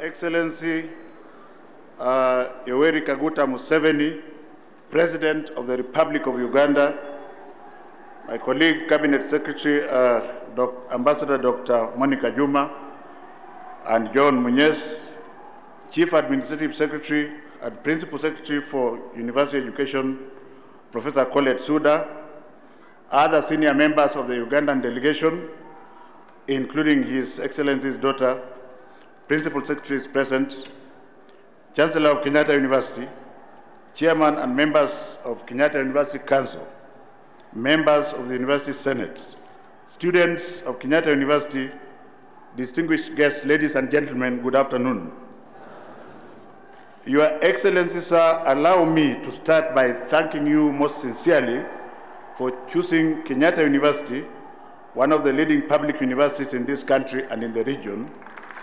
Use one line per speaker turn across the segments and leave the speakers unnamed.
Excellency Yoweri Kaguta Museveni, President of the Republic of Uganda, my colleague, Cabinet Secretary, Ambassador Dr. Monica Juma, and John Munyes, Chief Administrative Secretary and Principal Secretary for University Education, Professor Colette Suda, other senior members of the Ugandan delegation, including His Excellency's daughter, Principal Secretary is present, Chancellor of Kenyatta University, Chairman and members of Kenyatta University Council, members of the University Senate, students of Kenyatta University, distinguished guests, ladies and gentlemen, good afternoon. Your Excellency, sir, allow me to start by thanking you most sincerely for choosing Kenyatta University, one of the leading public universities in this country and in the region,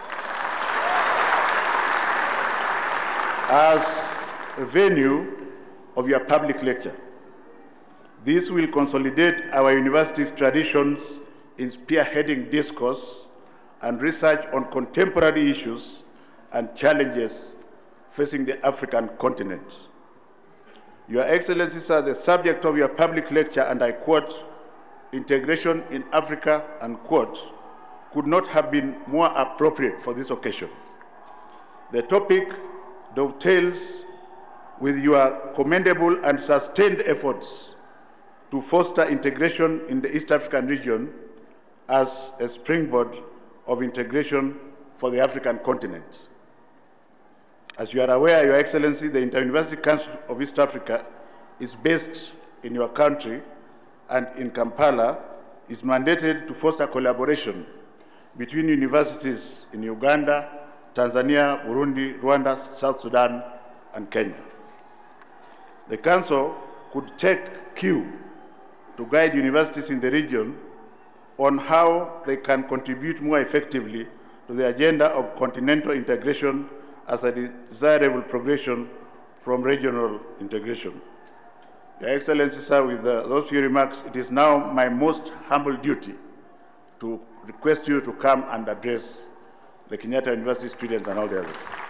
as a venue of your public lecture. This will consolidate our university's traditions in spearheading discourse and research on contemporary issues and challenges facing the African continent. Your Excellency, sir, the subject of your public lecture, and I quote, "Integration in Africa," unquote, could not have been more appropriate for this occasion. The topic dovetails with your commendable and sustained efforts to foster integration in the East African region as a springboard of integration for the African continent. As you are aware, Your Excellency, the Inter-University Council of East Africa is based in your country and in Kampala is mandated to foster collaboration between universities in Uganda, Tanzania, Burundi, Rwanda, South Sudan, and Kenya. The Council could take cue to guide universities in the region on how they can contribute more effectively to the agenda of continental integration as a desirable progression from regional integration. Your Excellency, sir, with those few remarks, it is now my most humble duty to request you to come and address the Kenyatta University students and all the others.